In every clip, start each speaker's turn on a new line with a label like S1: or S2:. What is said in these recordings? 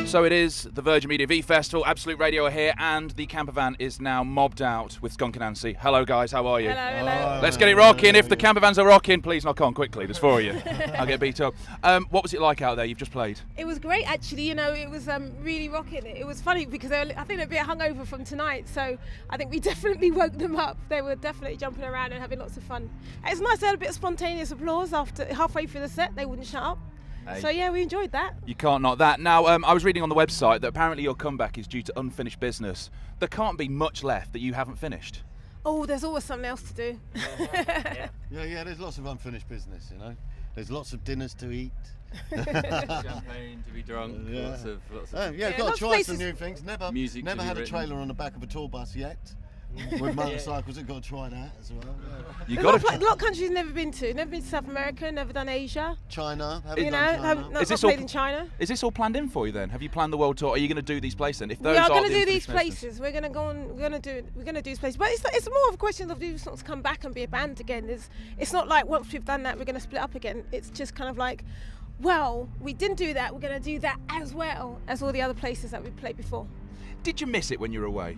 S1: So it is the Virgin Media V Festival, Absolute Radio are here, and the camper van is now mobbed out with Skunk Anansie. Hello guys, how are you?
S2: Hello, hello.
S1: Let's get it rocking. If the camper vans are rocking, please knock on quickly, there's four of you. I'll get beat up. What was it like out there? You've just played.
S2: It was great actually, you know, it was really rocking. It was funny because I think they're a bit hungover from tonight, so I think we definitely woke them up. They were definitely jumping around and having lots of fun. It's nice to have a bit of spontaneous applause after halfway through the set, they wouldn't shut up.
S1: Hey.
S2: So yeah, we enjoyed that.
S1: You can't knock that. Now, I was reading on the website that apparently your comeback is due to unfinished business. There can't be much left that you haven't finished.
S2: Oh, there's always something else to do.
S3: Yeah, there's lots of unfinished business, you know. There's lots of dinners to eat.
S4: Champagne to be drunk,
S3: Yeah.
S4: lots of
S3: Got to
S2: lots of
S3: try
S2: places.
S3: some new things. Never
S4: Music to be
S3: had a
S4: written.
S3: trailer on the back of a tour bus yet. With motorcycles, I've got to try that as well. Yeah.
S1: You
S2: There's
S1: got
S2: a lot
S1: to.
S2: of countries never been to. Never been to South America, never done Asia.
S3: China, haven't
S2: You know,
S3: done China.
S2: not
S1: Is this
S2: played
S1: all-
S2: in China.
S1: Is this all planned in for you then? Have you planned the world tour? Are you going to do these places then? If those
S2: We are
S1: going
S2: going
S1: to
S2: to do these places. We're going to go on. We're going to do these places. But it's more of a question of do we sort of come back and be a band again. It's not like once we've done that we're going to split up again. It's just kind of like, well, we didn't do that. We're going to do that as well as all the other places that we played before.
S1: Did you miss it when you were away?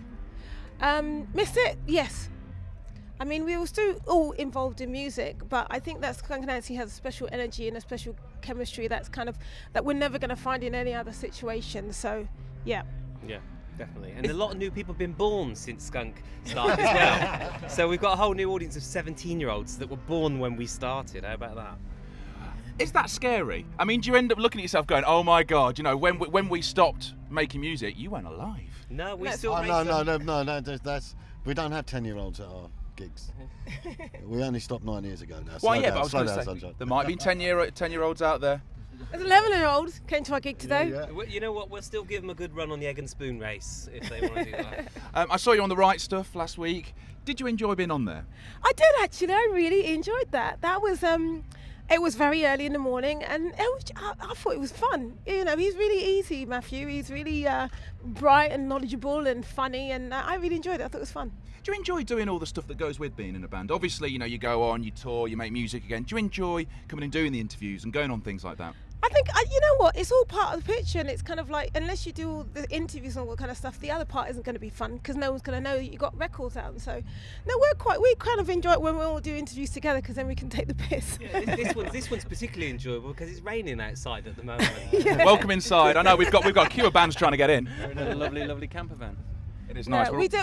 S2: Missed it? Yes. I mean, we were still all involved in music, but I think that Skunk Anansie has a special energy and a special chemistry that we're never going to find in any other situation. So, yeah.
S5: Yeah, definitely. And a lot of new people have been born since Skunk started as well. So we've got a whole new audience of 17-year-olds that were born when we started. How about that?
S1: Is that scary? I mean, do you end up looking at yourself going, "Oh my God," you know, when we stopped making music, you weren't alive.
S5: No, we
S2: No.
S5: still
S3: Oh,
S5: raise
S3: no,
S5: them.
S3: that's we don't have 10-year-olds at our gigs. We only stopped 9 years ago now.
S1: Well,
S3: Slow
S1: yeah,
S3: down,
S1: but I was
S3: slow
S1: going
S3: down,
S1: to say,
S3: sunshine.
S1: there might be 10-year-olds out there.
S2: There's 11-year-olds came to our gig today.
S3: Yeah.
S5: You know what? We'll still give them a good run on the egg and spoon race if they want to do that.
S1: I saw you on The Right Stuff last week. Did you enjoy being on there?
S2: I did actually. I really enjoyed that. That was it was very early in the morning, and I thought it was fun. You know, he's really easy, Matthew. He's really bright and knowledgeable and funny, and I really enjoyed it. I thought it was fun.
S1: Do you enjoy doing all the stuff that goes with being in a band? Obviously, you know, you go on, you tour, you make music again. Do you enjoy coming and doing the interviews and going on things like that?
S2: I think, you know what, it's all part of the picture, and it's kind of like, unless you do all the interviews and all that kind of stuff, the other part isn't going to be fun because no one's going to know that you got records out. And so, no, we kind of enjoy it when we all do interviews together because then we can take the piss.
S5: Yeah, this one's particularly enjoyable because it's raining outside at the moment.
S2: Yeah.
S1: Welcome inside. I know we've got a queue of bands trying to get in.
S4: We're in a lovely, lovely camper van.
S1: It is nice.
S2: No, we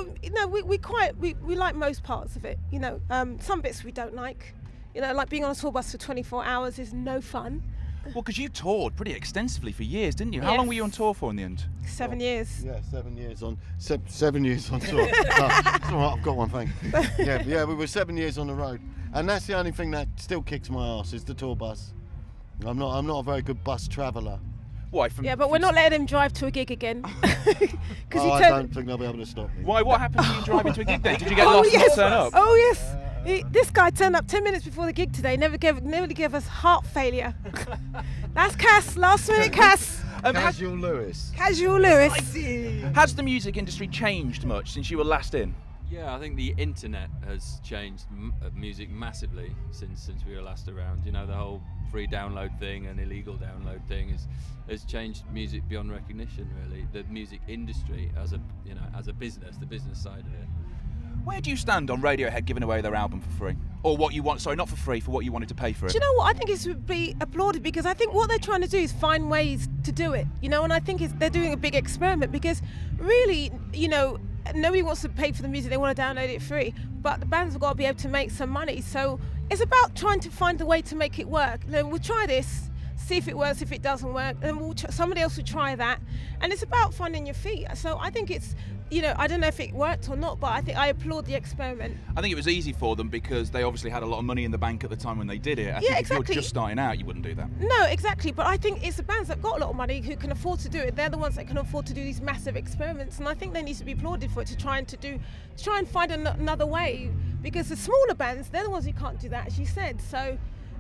S2: like most parts of it. You know, some bits we don't like. You know, like being on a tour bus for 24 hours is no fun.
S1: Well, because you toured pretty extensively for years, didn't you? How long were you on tour for in the end?
S2: 7 years.
S3: Yeah, 7 years on 7 years on tour. It's all right, I've got one thing. Yeah, we were 7 years on the road, and that's the only thing that still kicks my ass is the tour bus. I'm not a very good bus traveller.
S1: Why?
S2: Yeah, but we're not letting him drive to a gig again.
S3: I don't think they'll be able to stop me.
S1: Why? What happened to you driving to a gig then? Did you get lost and not turn up?
S2: Oh yes. This guy turned up 10 minutes before the gig today. Never gave us heart failure. That's Cass. Last minute Cass.
S3: Casual Lewis.
S2: Casual Lewis.
S1: Has the music industry changed much since you were last in?
S4: Yeah, I think the internet has changed music massively since we were last around. You know, the whole free download thing and illegal download thing has changed music beyond recognition. Really, the music industry as a business, the business side of it.
S1: Where do you stand on Radiohead giving away their album for free? Or what you want, sorry, not for free, for what you wanted to pay for it?
S2: Do you know what? I think it should be applauded because I think what they're trying to do is find ways to do it, you know, and I think they're doing a big experiment because really, you know, nobody wants to pay for the music, they want to download it free, but the bands have got to be able to make some money. So it's about trying to find a way to make it work. Then we'll try this, see if it works. If it doesn't work, then somebody else will try that. And it's about finding your feet. So I think it's, you know, I don't know if it worked or not, but I applaud the experiment.
S1: I think it was easy for them because they obviously had a lot of money in the bank at the time when they did it. I think if you're just starting out, you wouldn't do that.
S2: No, exactly. But I think it's the bands that got a lot of money who can afford to do it. They're the ones that can afford to do these massive experiments, and I think they need to be applauded for it to try and find another way. Because the smaller bands, they're the ones who can't do that, as you said. So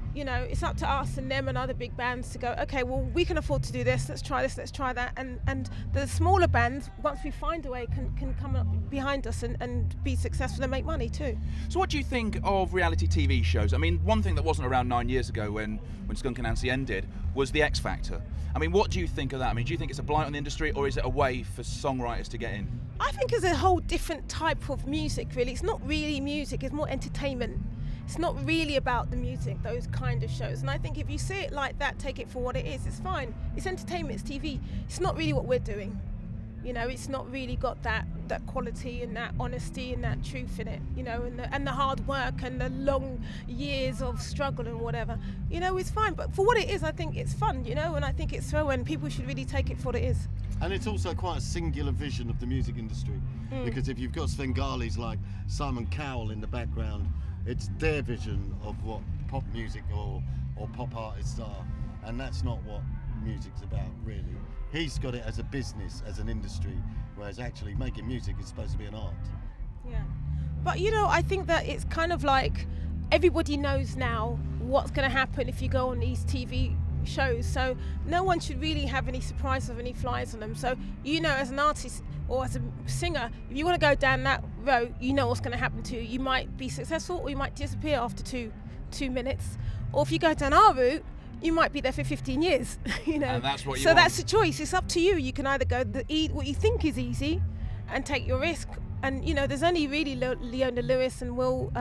S2: You know, it's up to us and them and other big bands to go, okay, well, we can afford to do this, let's try that. And the smaller bands, once we find a way, can come up behind us and be successful and make money too.
S1: So what do you think of reality TV shows? I mean, one thing that wasn't around 9 years ago when Skunk Anansie ended was the X Factor. I mean, what do you think of that? I mean, do you think it's a blight on the industry, or is it a way for songwriters to get in?
S2: I think it's a whole different type of music, really. It's not really music, it's more entertainment. It's not really about the music, those kind of shows. And I think if you see it like that, take it for what it is, it's fine. It's entertainment, it's TV. It's not really what we're doing. You know, it's not really got that quality and that honesty and that truth in it, you know, and the hard work and the long years of struggle and whatever. You know, it's fine. But for what it is, I think it's fun, you know, and I think it's throw, and people should really take it for what it is.
S3: And it's also quite a singular vision of the music industry, because if you've got Svengalis like Simon Cowell in the background, it's their vision of what pop music or pop artists are, and that's not what music's about, really. He's got it as a business, as an industry, whereas actually making music is supposed to be an art.
S2: Yeah, but you know, I think that it's kind of like everybody knows now what's going to happen if you go on these TV shows, so no one should really have any surprises or any flies on them. So you know, as an artist or as a singer, if you want to go down that road, you know what's going to happen to you. You might be successful or you might disappear after two minutes, or if you go down our route, you might be there for 15 years. You know,
S1: and that's what you
S2: so
S1: want.
S2: That's the choice. It's up to you. You can either go what you think is easy and take your risk, and you know, there's only really Leona Lewis and Will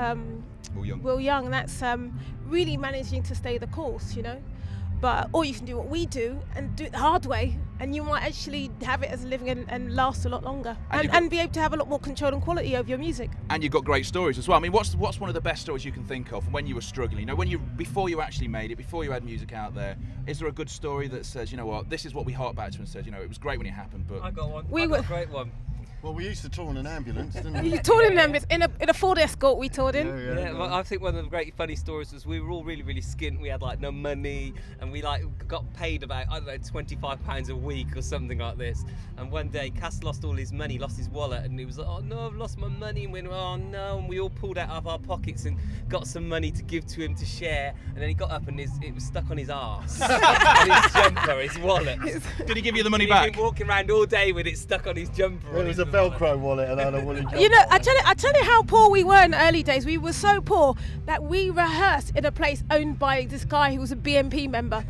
S2: Young, and that's really managing to stay the course, you know. But or you can do what we do and do it the hard way, and you might actually have it as a living and last a lot longer, and be able to have a lot more control and quality over your music. And
S1: you've got great stories as well. I mean, what's one of the best stories you can think of when you were struggling? You know, before you actually made it, before you had music out there, is there a good story that says, you know what, this is what we hark back to and says, you know, it was great when it happened, but
S5: I got one. I got a great one.
S3: Well, we used to tour in an ambulance, didn't we?
S2: You toured in an ambulance, in a Ford Escort we toured in.
S5: Yeah, well, I think one of the great funny stories was we were all really, really skint. We had like no money, and we like got paid about, I don't know, £25 a week or something like this. And one day Cass lost all his money, lost his wallet, and he was like, oh no, I've lost my money. And we went, oh no, and we all pulled out of our pockets and got some money to give to him to share. And then he got up and it was stuck on his arse. And his jumper, his wallet.
S1: Did he give you the money back?
S5: He'd been walking around all day with it stuck on his jumper.
S3: It was a Velcro wallet.
S2: You know, I tell you how poor we were in the early days. We were so poor that we rehearsed in a place owned by this guy who was a BNP member.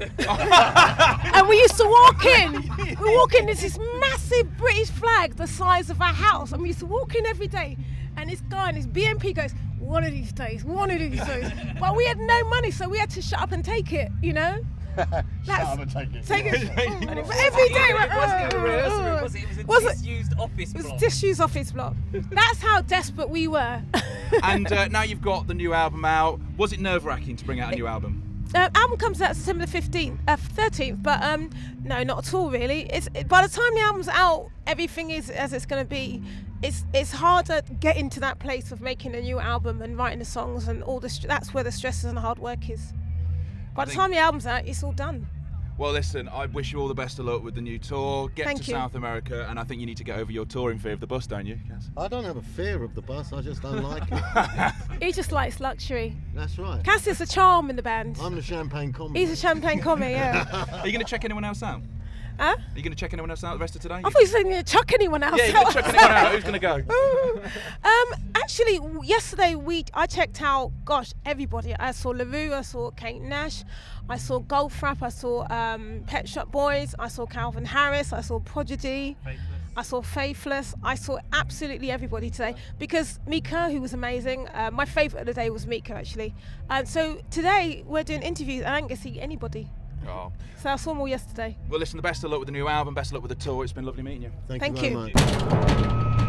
S2: And we used to walk in, there's this massive British flag the size of our house, and we used to walk in every day, and this guy and his BNP goes, one of these days. But we had no money, so we had to shut up and take it, you know.
S3: Shut up and take it.
S2: Take it.
S5: And
S2: Every day.
S5: It wasn't a rehearsal, it was a disused office block.
S2: It was a disused office block. That's how desperate we were.
S1: And now you've got the new album out. Was it nerve-wracking to bring out a new album?
S2: Album comes out September 13th, but no, not at all really. By the time the album's out, everything is as it's going to be. It's harder to get into that place of making a new album and writing the songs and all the. That's where the stress and the hard work is. By the time the album's out, it's all done.
S1: Well, listen, I wish you all the best of luck with the new tour. Get to South America, and I think you need to get over your touring fear of the bus, don't you, Cass?
S3: I don't have a fear of the bus, I just don't like it.
S2: He just likes luxury.
S3: That's right.
S2: Cass is the charm in the band.
S3: I'm the champagne commie.
S2: He's a champagne commie, yeah.
S1: Are you going to check anyone else out?
S2: Huh?
S1: Are you going to check anyone else out the rest of today?
S2: I thought you were going to chuck anyone else out.
S1: Yeah, you're going to chuck anyone out. Who's going to go?
S2: Actually, yesterday I checked out, gosh, everybody. I saw LaRue, I saw Kate Nash, I saw Goldfrapp, I saw Pet Shop Boys, I saw Calvin Harris, I saw Prodigy, I saw Faithless, I saw absolutely everybody today. Because Mika, who was amazing, my favourite of the day was Mika actually. So today we're doing interviews and I didn't get to see anybody.
S1: Oh.
S2: So I saw them all yesterday.
S1: Well, listen, the best of luck with the new album, best of luck with the tour. It's been lovely meeting you.
S3: Thank you very much.